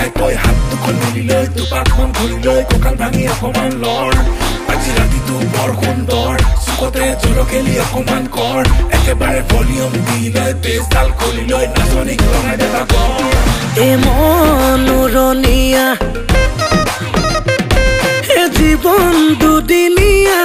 কথাই কৈ হাত দুখন মিলি লৈ দুপাকমান ঘূৰি লৈ কঁকাল ভাঙি অকমান লৰ আজি ৰাতিটো বৰ সুন্দৰ চুকতে জলকেলি অকমান কৰ একেবাৰে ভলিউম দি লৈ বেছডাল খুলি লৈ নাচনীক লগাই দেতা কৰ এ মনোৰণীয়া এ জীৱন দুদিনীয়া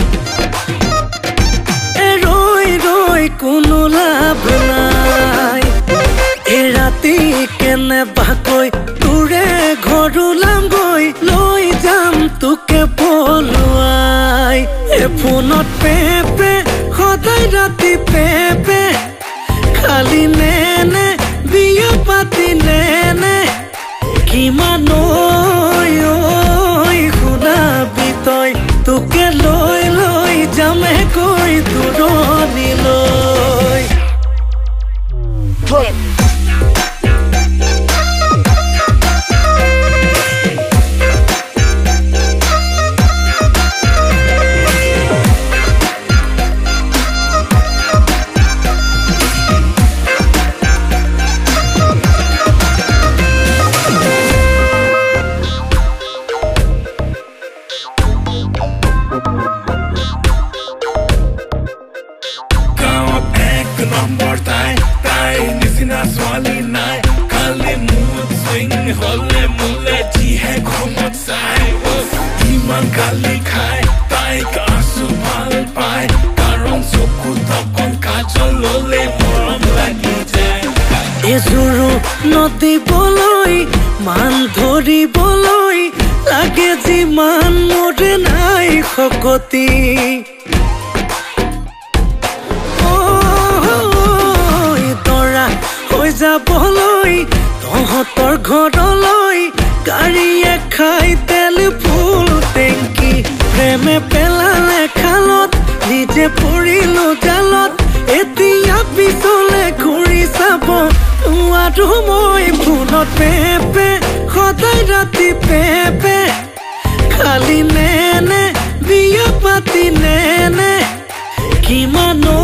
এ ৰৈ ৰৈ কোনো লাভ নাই এ ৰাতি কেনেবাকৈ তোৰে ঘৰ ওলামগৈ লৈ যাম তোকে পলুৱাই এ ফোনত পেপে সদায় ৰাতি পেপে খালি নেনে বিয়া পাতি নেনে কিমান শুনাবি তই তোকে লৈ লৈ যামে কৈ দূৰণিলৈ নম্বৰ তাই নিচিনা ছোৱালী নাই খালি মুড চুইং হলে মোলে যিহে ঘুমত চাই ইমান গালি খাই তাইক আছো ভাল পাই কাৰণ চকুত অকণ কাজল ললে মৰম লাগি যায় এজোৰো নদিবলৈ মান ধৰিবলৈ লাগে যিমান মোৰে নাই শকতি যাবলৈ তহঁতৰ ঘৰলৈ গাড়ীয়ে খাই তেল ফুল টেংকি প্ৰেমে পেলালে খালত নিজে পৰিলো জালত এতিয়া পিছলে ঘূৰি চাব আৰু মই ফোনত পেপে সদায় ৰাতি পেপে খালি নেনে বিয়া পাতি নেনে কিমান